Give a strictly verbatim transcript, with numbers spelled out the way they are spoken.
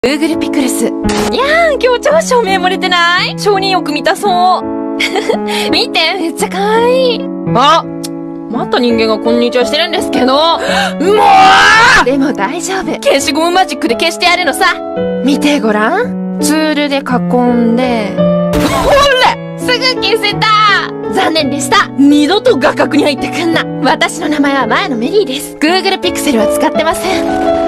Google ピクルス。いやー、今日超照明漏れてない承認欲見たそう。見て、めっちゃ可愛い。あ、また人間がこんにちはしてるんですけど。もうでも大丈夫。消しゴムマジックで消してやるのさ。見てごらん。ツールで囲んで。ほれ！すぐ消せた！残念でした。二度と画角に入ってくんな。私の名前は前のメリーです。Google ピクセルは使ってません。